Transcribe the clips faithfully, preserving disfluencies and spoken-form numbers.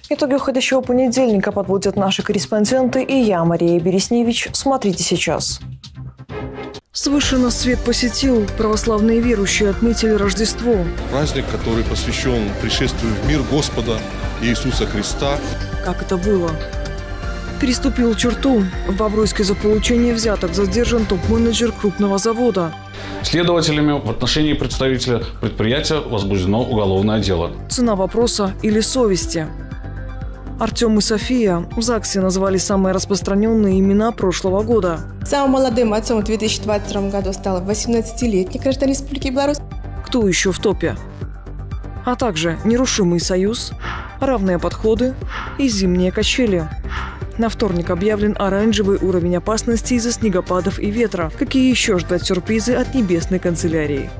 Итоги уходящего понедельника подводят наши корреспонденты и я, Мария Бересневич. Смотрите сейчас. Свыше нас свет посетил. Православные верующие отметили Рождество. Праздник, который посвящен пришествию в мир Господа Иисуса Христа. Как это было? Переступил черту. В Бобруйске за получение взяток задержан топ-менеджер крупного завода. Следователями в отношении представителя предприятия возбуждено уголовное дело. Цена вопроса или совести? Артем и София в ЗАГСе назвали самые распространенные имена прошлого года. Самым молодым отцом в две тысячи двадцать втором году стал восемнадцатилетний гражданин Республики Беларусь. Кто еще в топе? А также нерушимый союз, равные подходы и зимние качели. На вторник объявлен оранжевый уровень опасности из-за снегопадов и ветра. Какие еще ждать сюрпризы от небесной канцелярии?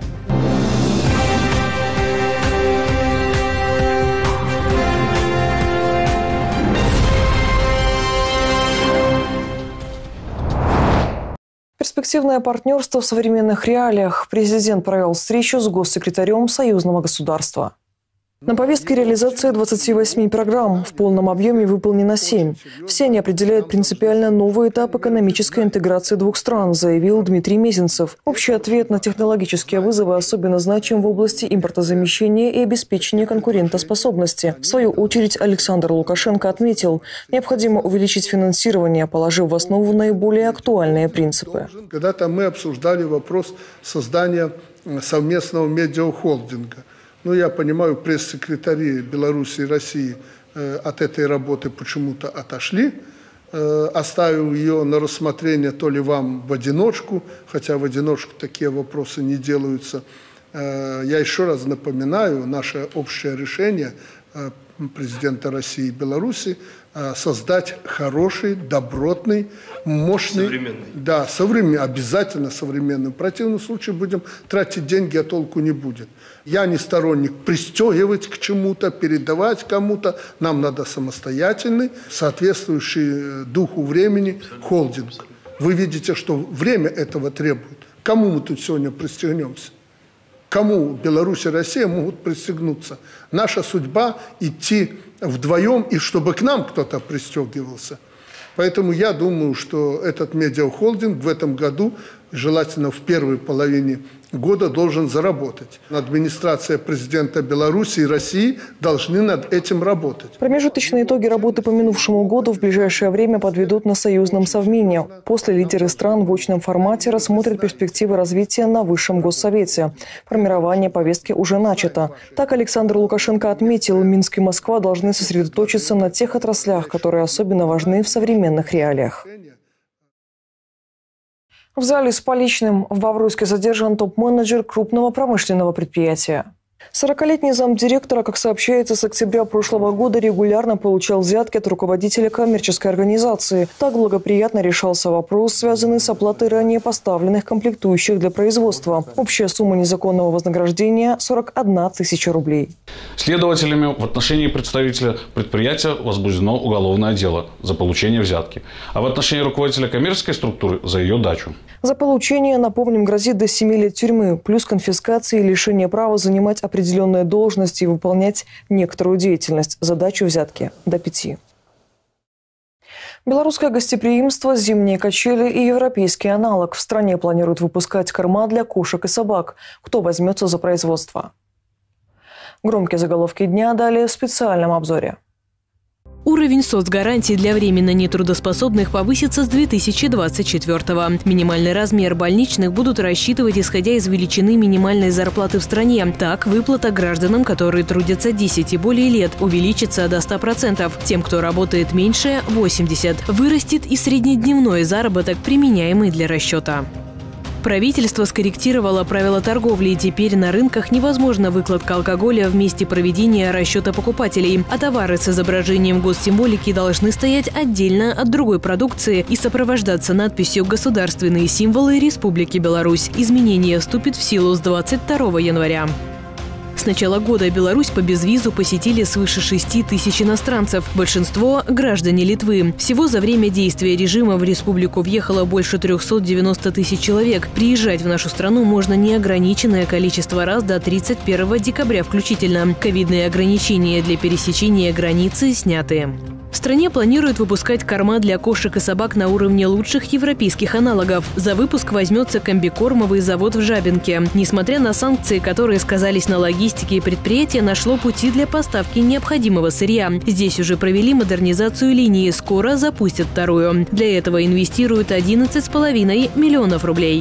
Перспективное партнерство в современных реалиях. Президент провел встречу с госсекретарем союзного государства. На повестке реализация двадцати восьми программ. В полном объеме выполнено семь. Все они определяют принципиально новый этап экономической интеграции двух стран, заявил Дмитрий Мезенцев. Общий ответ на технологические вызовы особенно значим в области импортозамещения и обеспечения конкурентоспособности. В свою очередь Александр Лукашенко отметил, необходимо увеличить финансирование, положив в основу наиболее актуальные принципы. Когда-то мы обсуждали вопрос создания совместного медиахолдинга. Ну, я понимаю, пресс-секретари Беларуси и России э, от этой работы почему-то отошли, э, оставив ее на рассмотрение то ли вам в одиночку, хотя в одиночку такие вопросы не делаются. Э, я еще раз напоминаю, наше общее решение э, президента России и Беларуси э, создать хороший, добротный, мощный, современный. Да, современный, обязательно современный. В противном случае будем тратить деньги, а толку не будет. Я не сторонник пристегивать к чему-то, передавать кому-то. Нам надо самостоятельный, соответствующий духу времени холдинг. Вы видите, что время этого требует. Кому мы тут сегодня пристегнемся? Кому Беларусь и Россия могут пристегнуться? Наша судьба идти вдвоем, и чтобы к нам кто-то пристегивался. Поэтому я думаю, что этот медиахолдинг в этом году, желательно в первой половине года, должен заработать. Администрация президента Беларуси и России должны над этим работать. Промежуточные итоги работы по минувшему году в ближайшее время подведут на союзном совмине. После лидеры стран в очном формате рассмотрят перспективы развития на Высшем Госсовете. Формирование повестки уже начато. Так Александр Лукашенко отметил, Минск и Москва должны сосредоточиться на тех отраслях, которые особенно важны в современных реалиях. В зале с поличным в Бобруйске задержан топ-менеджер крупного промышленного предприятия. сорокалетний замдиректора, как сообщается, с октября прошлого года регулярно получал взятки от руководителя коммерческой организации. Так благоприятно решался вопрос, связанный с оплатой ранее поставленных комплектующих для производства. Общая сумма незаконного вознаграждения – сорок одна тысяча рублей. Следователями в отношении представителя предприятия возбуждено уголовное дело за получение взятки, а в отношении руководителя коммерческой структуры – за ее дачу. За получение, напомним, грозит до семи лет тюрьмы, плюс конфискации и лишение права занимать определенные должности и выполнять некоторую деятельность. За дачу взятки до пяти. Белорусское гостеприимство, зимние качели и европейский аналог. В стране планируют выпускать корма для кошек и собак. Кто возьмется за производство? Громкие заголовки дня далее в специальном обзоре. Уровень соцгарантий для временно нетрудоспособных повысится с две тысячи двадцать четвёртого. Минимальный размер больничных будут рассчитывать, исходя из величины минимальной зарплаты в стране. Так, выплата гражданам, которые трудятся десять и более лет, увеличится до ста процентов. Тем, кто работает меньше – восемьдесят процентов. Вырастет и среднедневной заработок, применяемый для расчета. Правительство скорректировало правила торговли, и теперь на рынках невозможна выкладка алкоголя в месте проведения расчета покупателей, а товары с изображением госсимволики должны стоять отдельно от другой продукции и сопровождаться надписью «Государственные символы Республики Беларусь». Изменение вступит в силу с двадцать второго января. С начала года Беларусь по безвизу посетили свыше шести тысяч иностранцев. Большинство – граждане Литвы. Всего за время действия режима в республику въехало больше трёхсот девяноста тысяч человек. Приезжать в нашу страну можно неограниченное количество раз до тридцать первого декабря включительно. Ковидные ограничения для пересечения границы сняты. В стране планируют выпускать корма для кошек и собак на уровне лучших европейских аналогов. За выпуск возьмется комбикормовый завод в Жабинке. Несмотря на санкции, которые сказались на логистике, предприятие нашло пути для поставки необходимого сырья. Здесь уже провели модернизацию линии, скоро запустят вторую. Для этого инвестируют одиннадцать с половиной миллионов рублей.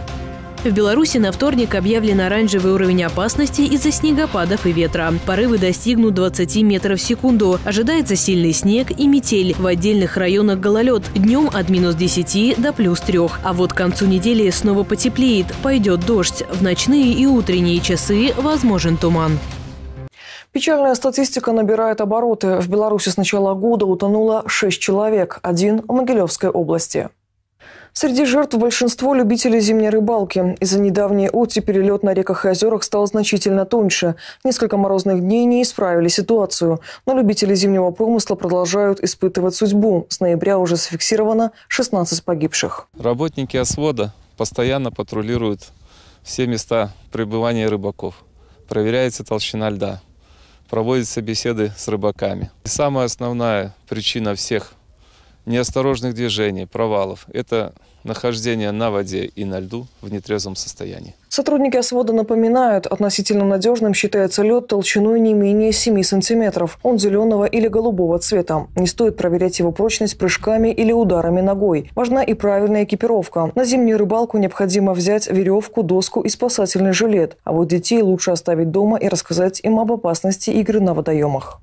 В Беларуси на вторник объявлен оранжевый уровень опасности из-за снегопадов и ветра. Порывы достигнут двадцати метров в секунду. Ожидается сильный снег и метель. В отдельных районах гололед. Днем от минус десяти до плюс трех. А вот к концу недели снова потеплеет. Пойдет дождь. В ночные и утренние часы возможен туман. Печальная статистика набирает обороты. В Беларуси с начала года утонуло шесть человек. Один в Могилевской области. Среди жертв большинство любителей зимней рыбалки. Из-за недавней оттепели лед на реках и озерах стал значительно тоньше. Несколько морозных дней не исправили ситуацию. Но любители зимнего промысла продолжают испытывать судьбу. С ноября уже зафиксировано шестнадцать погибших. Работники освода постоянно патрулируют все места пребывания рыбаков. Проверяется толщина льда. Проводятся беседы с рыбаками. И самая основная причина всех неосторожных движений, провалов – это нахождение на воде и на льду в нетрезвом состоянии. Сотрудники освода напоминают, относительно надежным считается лед толщиной не менее семи сантиметров. Он зеленого или голубого цвета. Не стоит проверять его прочность прыжками или ударами ногой. Важна и правильная экипировка. На зимнюю рыбалку необходимо взять веревку, доску и спасательный жилет. А вот детей лучше оставить дома и рассказать им об опасности игры на водоемах.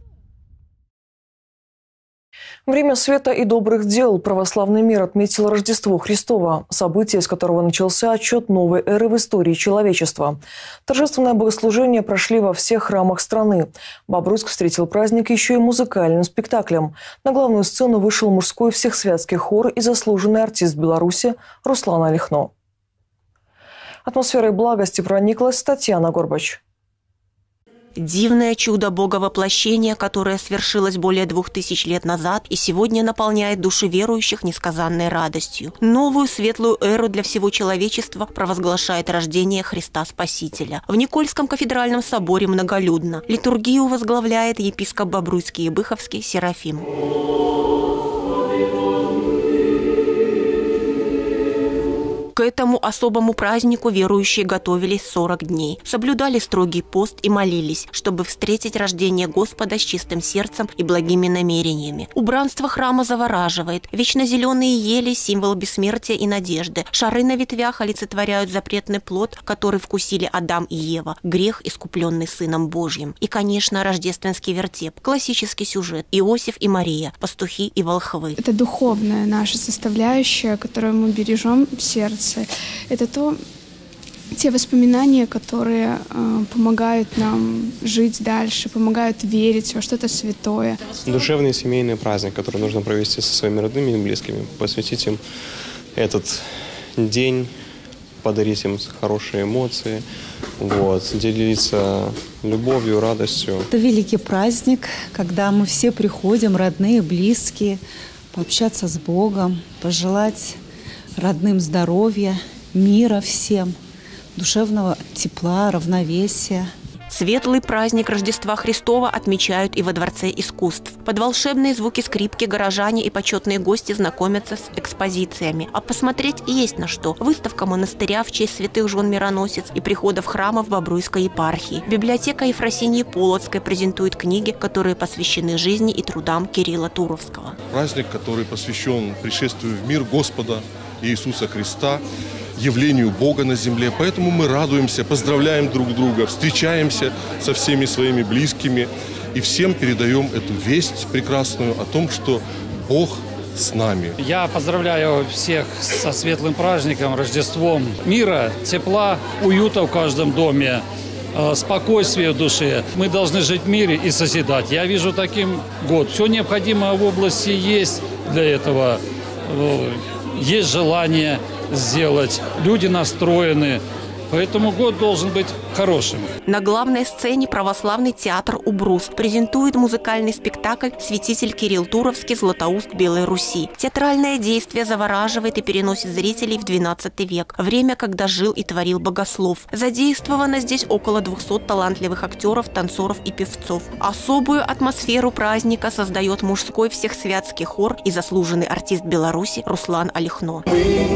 Время света и добрых дел. Православный мир отметил Рождество Христово, событие, с которого начался отсчет новой эры в истории человечества. Торжественное богослужение прошли во всех храмах страны. Бобруйск встретил праздник еще и музыкальным спектаклем. На главную сцену вышел мужской всехсвятский хор и заслуженный артист Беларуси Руслан Олехно. Атмосферой благости прониклась Татьяна Горбач. Дивное чудо Боговоплощения, которое свершилось более двух тысяч лет назад и сегодня наполняет души верующих несказанной радостью. Новую светлую эру для всего человечества провозглашает рождение Христа Спасителя. В Никольском кафедральном соборе многолюдно. Литургию возглавляет епископ Бобруйский и Быховский Серафим. К этому особому празднику верующие готовились сорок дней. Соблюдали строгий пост и молились, чтобы встретить рождение Господа с чистым сердцем и благими намерениями. Убранство храма завораживает. Вечно зеленые ели – символ бессмертия и надежды. Шары на ветвях олицетворяют запретный плод, который вкусили Адам и Ева. Грех, искупленный Сыном Божьим. И, конечно, рождественский вертеп. Классический сюжет. Иосиф и Мария. Пастухи и волхвы. Это духовная наша составляющая, которую мы бережем в сердце. Это то, те воспоминания, которые э, помогают нам жить дальше, помогают верить во что-то святое. Душевный семейный праздник, который нужно провести со своими родными и близкими, посвятить им этот день, подарить им хорошие эмоции, вот, делиться любовью, радостью. Это великий праздник, когда мы все приходим, родные, близкие, пообщаться с Богом, пожелать родным здоровья, мира всем, душевного тепла, равновесия. Светлый праздник Рождества Христова отмечают и во Дворце искусств. Под волшебные звуки скрипки горожане и почетные гости знакомятся с экспозициями. А посмотреть есть на что. Выставка монастыря в честь святых жен Мироносец и приходов храмов Бобруйской епархии. Библиотека Ефросинии Полоцкой презентует книги, которые посвящены жизни и трудам Кирилла Туровского. Праздник, который посвящен пришествию в мир Господа Иисуса Христа, явлению Бога на земле. Поэтому мы радуемся, поздравляем друг друга, встречаемся со всеми своими близкими и всем передаем эту весть прекрасную о том, что Бог с нами. Я поздравляю всех со светлым праздником, Рождеством. Мира, тепла, уюта в каждом доме, спокойствия в душе. Мы должны жить в мире и созидать. Я вижу таким год. Все необходимое в области есть для этого. Есть желание сделать. Люди настроены. Поэтому год должен быть хорошим. На главной сцене православный театр «Убрус» презентует музыкальный спектакль «Святитель Кирилл Туровский. Златоуст Белой Руси». Театральное действие завораживает и переносит зрителей в двенадцатый век, время, когда жил и творил богослов. Задействовано здесь около двухсот талантливых актеров, танцоров и певцов. Особую атмосферу праздника создает мужской всехсвятский хор и заслуженный артист Беларуси Руслан Алихно.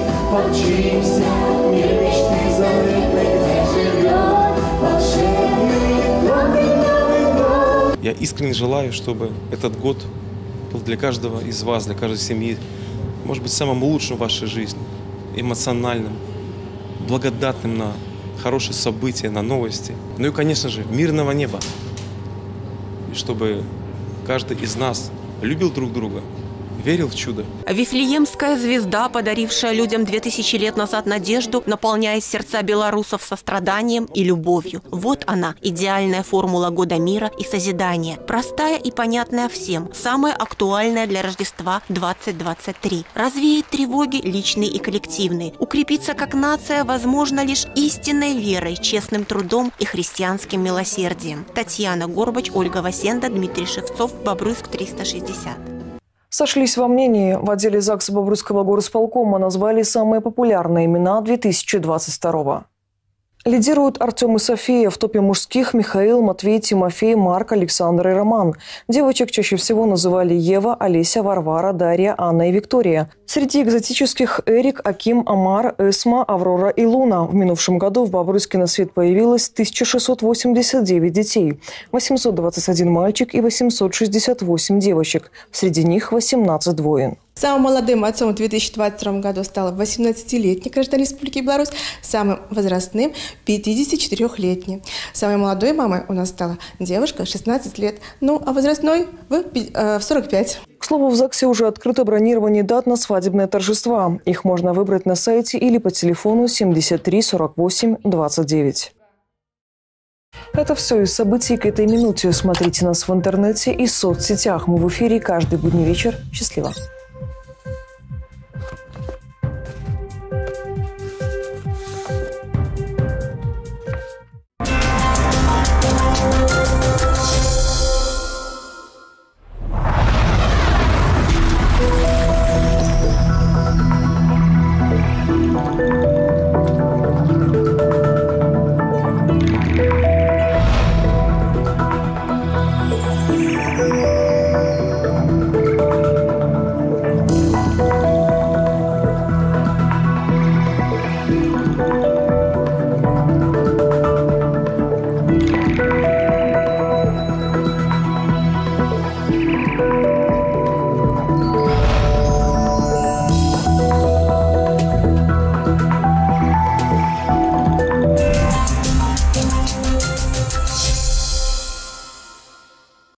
Я искренне желаю, чтобы этот год был для каждого из вас, для каждой семьи, может быть, самым лучшим в вашей жизни, эмоциональным, благодатным на хорошие события, на новости. Ну и, конечно же, мирного неба. И чтобы каждый из нас любил друг друга, верил в чудо. Вифлеемская звезда, подарившая людям две тысячи лет назад надежду, наполняет сердца белорусов состраданием и любовью. Вот она, идеальная формула года мира и созидания. Простая и понятная всем. Самая актуальная для Рождества двадцать двадцать три. Развеять тревоги личные и коллективные. Укрепиться как нация возможно лишь истинной верой, честным трудом и христианским милосердием. Татьяна Горбач, Ольга Васенда, Дмитрий Шевцов, Бобруйск триста шестьдесят. Сошлись во мнении. В отделе ЗАГСа Бобруйского горосполкома назвали самые популярные имена две тысячи двадцать второго. Лидируют Артем и София. В топе мужских Михаил, Матвей, Тимофей, Марк, Александр и Роман. Девочек чаще всего называли Ева, Олеся, Варвара, Дарья, Анна и Виктория. Среди экзотических Эрик, Аким, Амар, Эсма, Аврора и Луна. В минувшем году в Бобруйске на свет появилось тысяча шестьсот восемьдесят девять детей, восемьсот двадцать один мальчик и восемьсот шестьдесят восемь девочек. Среди них восемнадцать двоин. Самым молодым отцом в две тысячи двадцать втором году стала восемнадцатилетний гражданин Республики Беларусь, самым возрастным – пятидесятичетырёхлетний. Самой молодой мамой у нас стала девушка шестнадцать лет, ну а возрастной в сорок пять. К слову, в ЗАГСе уже открыто бронирование дат на свадебные торжества. Их можно выбрать на сайте или по телефону семьдесят три сорок восемь двадцать девять. Это все из событий к этой минуте. Смотрите нас в интернете и соцсетях. Мы в эфире каждый будний вечер. Счастливо!